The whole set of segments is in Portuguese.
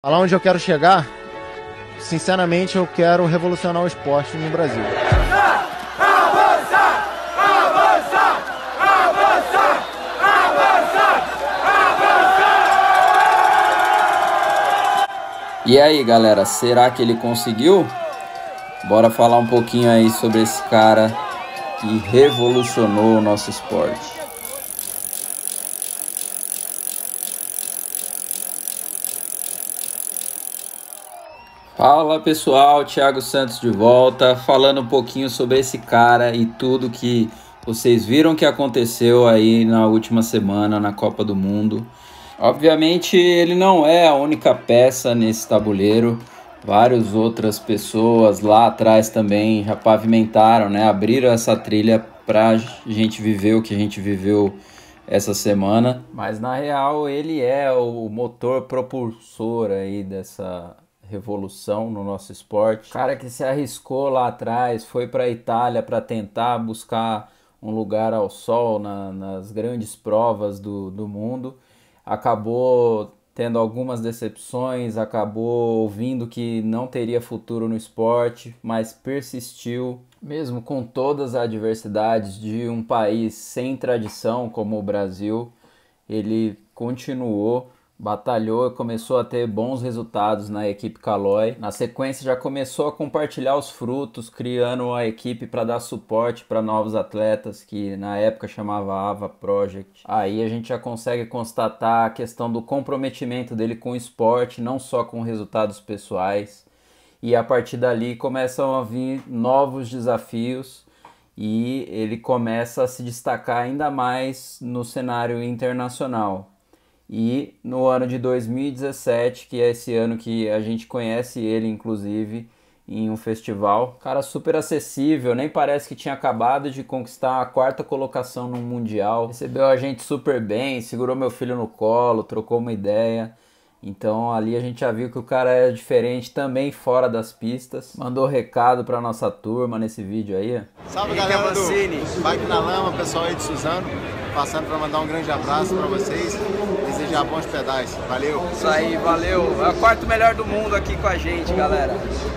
Lá onde eu quero chegar, sinceramente, eu quero revolucionar o esporte no Brasil. E aí, galera, será que ele conseguiu? Bora falar um pouquinho aí sobre esse cara que revolucionou o nosso esporte. Fala pessoal, Thiago Santos de volta, falando um pouquinho sobre esse cara e tudo que vocês viram que aconteceu aí na última semana na Copa do Mundo. Obviamente ele não é a única peça nesse tabuleiro, várias outras pessoas lá atrás também já pavimentaram, né? Abriram essa trilha pra gente viver o que a gente viveu essa semana. Mas na real ele é o motor propulsor aí dessa revolução no nosso esporte. O cara que se arriscou lá atrás, foi para a Itália para tentar buscar um lugar ao sol nas grandes provas do mundo, acabou tendo algumas decepções, acabou ouvindo que não teria futuro no esporte, mas persistiu, mesmo com todas as adversidades de um país sem tradição como o Brasil, ele continuou, batalhou e começou a ter bons resultados na equipe Caloi. Na sequência já começou a compartilhar os frutos, criando uma equipe para dar suporte para novos atletas, que na época chamava Ava Project. Aí a gente já consegue constatar a questão do comprometimento dele com o esporte, não só com resultados pessoais. E a partir dali começam a vir novos desafios e ele começa a se destacar ainda mais no cenário internacional. E no ano de 2017, que é esse ano que a gente conhece ele, inclusive, em um festival. Cara super acessível, nem parece que tinha acabado de conquistar a 4ª colocação no Mundial. Recebeu a gente super bem, segurou meu filho no colo, trocou uma ideia. Então ali a gente já viu que o cara é diferente também fora das pistas. Mandou recado pra nossa turma nesse vídeo aí. Salve galera do Bike na Lama, pessoal aí de Suzano. Passando para mandar um grande abraço para vocês, desejar bons pedais. Valeu! Isso aí, valeu! É o 4º melhor do mundo aqui com a gente, galera.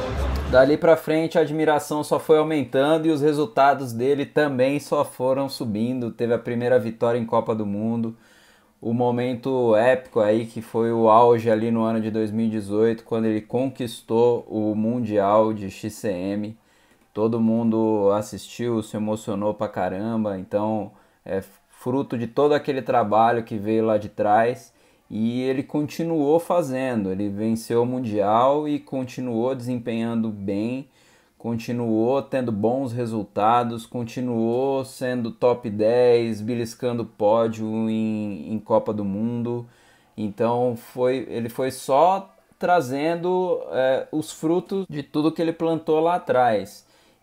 Dali pra frente a admiração só foi aumentando e os resultados dele também só foram subindo. Teve a primeira vitória em Copa do Mundo, o momento épico aí que foi o auge ali no ano de 2018, quando ele conquistou o Mundial de XCM. Todo mundo assistiu, se emocionou pra caramba, então é fruto de todo aquele trabalho que veio lá de trás e ele continuou fazendo, ele venceu o Mundial e continuou desempenhando bem, continuou tendo bons resultados, continuou sendo top 10, beliscando pódio em Copa do Mundo. Então ele foi só trazendo os frutos de tudo que ele plantou lá atrás.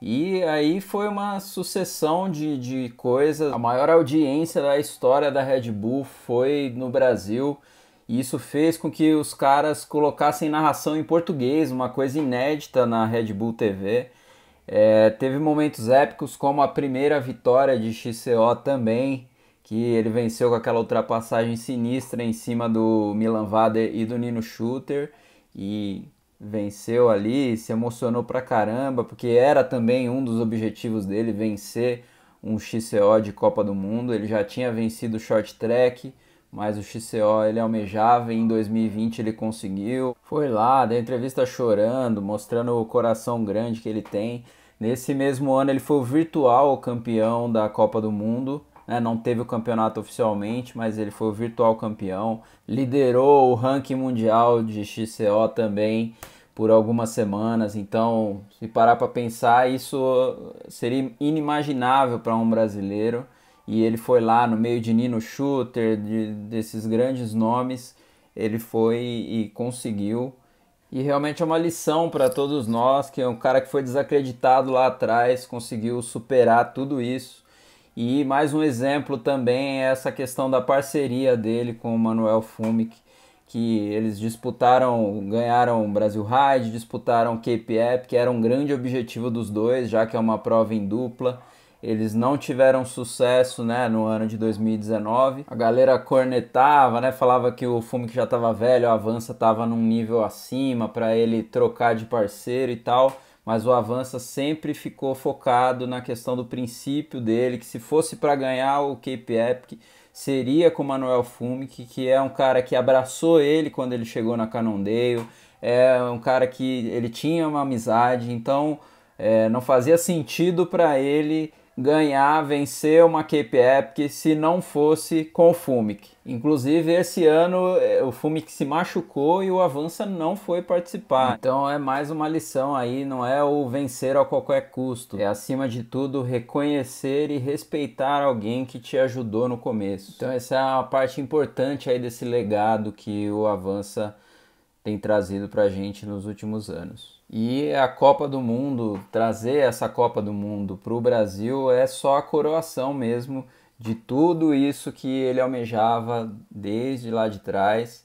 E aí foi uma sucessão de coisas. A maior audiência da história da Red Bull foi no Brasil. E isso fez com que os caras colocassem narração em português, uma coisa inédita na Red Bull TV. Teve momentos épicos, como a primeira vitória de XCO também, que ele venceu com aquela ultrapassagem sinistra em cima do Milan Vader e do Nino Schurter. E venceu ali, se emocionou pra caramba, porque era também um dos objetivos dele, vencer um XCO de Copa do Mundo. Ele já tinha vencido o Short Track, mas o XCO ele almejava e em 2020 ele conseguiu. Foi lá, deu entrevista chorando, mostrando o coração grande que ele tem. Nesse mesmo ano ele foi o virtual campeão da Copa do Mundo, né? Não teve o campeonato oficialmente, mas ele foi o virtual campeão. Liderou o ranking mundial de XCO também por algumas semanas. Então, se parar para pensar, isso seria inimaginável para um brasileiro. E ele foi lá no meio de Nino Schurter, desses grandes nomes, ele foi e conseguiu. E realmente é uma lição para todos nós, que é um cara que foi desacreditado lá atrás, conseguiu superar tudo isso. E mais um exemplo também é essa questão da parceria dele com o Manuel Fumic, que eles disputaram, ganharam o Brasil Ride, disputaram Cape Epic, que era um grande objetivo dos dois, já que é uma prova em dupla. eles não tiveram sucesso, né, no ano de 2019. A galera cornetava, né, falava que o Fumik já estava velho, o Avança estava num nível acima para ele trocar de parceiro e tal, mas o Avança sempre ficou focado na questão do princípio dele, que se fosse para ganhar o Cape Epic, seria com o Manuel Fumik, que é um cara que abraçou ele quando ele chegou na Cannondale, é um cara que ele tinha uma amizade, então não fazia sentido para ele ganhar, vencer uma Cape Epic se não fosse com o Fumik. Inclusive esse ano o Fumik se machucou e o Avança não foi participar. Então é mais uma lição aí, não é o vencer a qualquer custo. É acima de tudo reconhecer e respeitar alguém que te ajudou no começo. Então essa é uma parte importante aí desse legado que o Avança tem trazido pra gente nos últimos anos. E a Copa do Mundo, trazer essa Copa do Mundo para o Brasil é só a coroação mesmo de tudo isso que ele almejava desde lá de trás.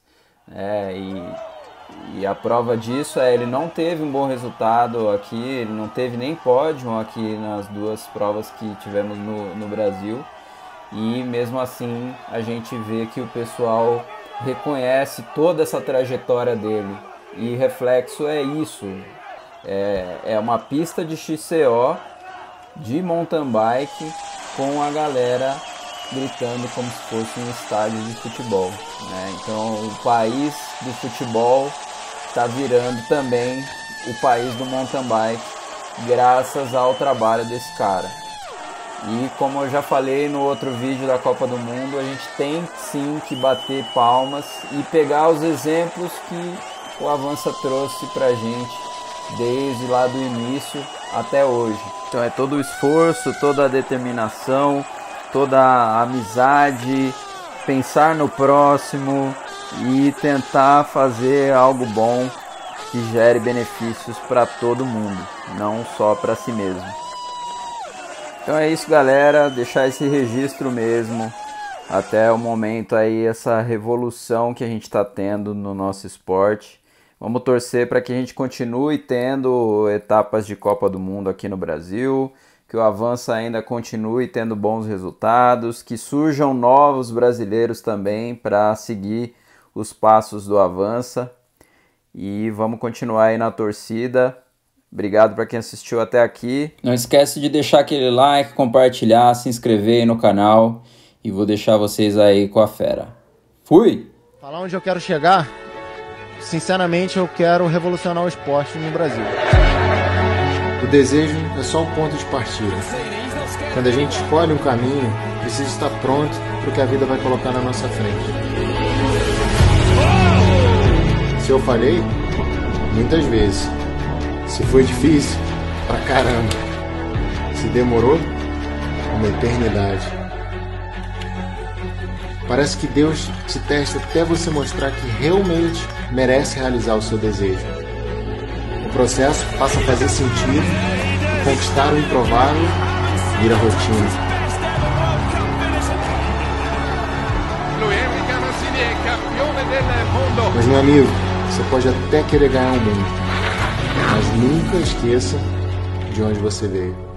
E a prova disso é ele não teve um bom resultado aqui, ele não teve nem pódio aqui nas duas provas que tivemos no Brasil. E mesmo assim a gente vê que o pessoal reconhece toda essa trajetória dele. E reflexo é isso, é uma pista de XCO, de mountain bike, com a galera gritando como se fosse um estádio de futebol, né? Então o país do futebol está virando também o país do mountain bike, graças ao trabalho desse cara. E como eu já falei no outro vídeo da Copa do Mundo, a gente tem sim que bater palmas e pegar os exemplos que o Avança trouxe pra gente desde lá do início até hoje. Então é todo o esforço, toda a determinação, toda a amizade, pensar no próximo e tentar fazer algo bom que gere benefícios para todo mundo, não só para si mesmo. Então é isso, galera, deixar esse registro mesmo até o momento aí, essa revolução que a gente está tendo no nosso esporte. Vamos torcer para que a gente continue tendo etapas de Copa do Mundo aqui no Brasil, que o Avança ainda continue tendo bons resultados, que surjam novos brasileiros também para seguir os passos do Avança. E vamos continuar aí na torcida. Obrigado para quem assistiu até aqui. Não esquece de deixar aquele like, compartilhar, se inscrever aí no canal. E vou deixar vocês aí com a fera. Fui! Falar onde eu quero chegar, sinceramente eu quero revolucionar o esporte no Brasil. O desejo é só o ponto de partida. Quando a gente escolhe um caminho, precisa estar pronto para o que a vida vai colocar na nossa frente. Se eu falhei, muitas vezes. Se foi difícil, pra caramba. Se demorou, uma eternidade. Parece que Deus te testa até você mostrar que realmente merece realizar o seu desejo. O processo passa a fazer sentido e conquistar o improvável vira rotina. Mas, meu amigo, você pode até querer ganhar o mundo, mas nunca esqueça de onde você veio.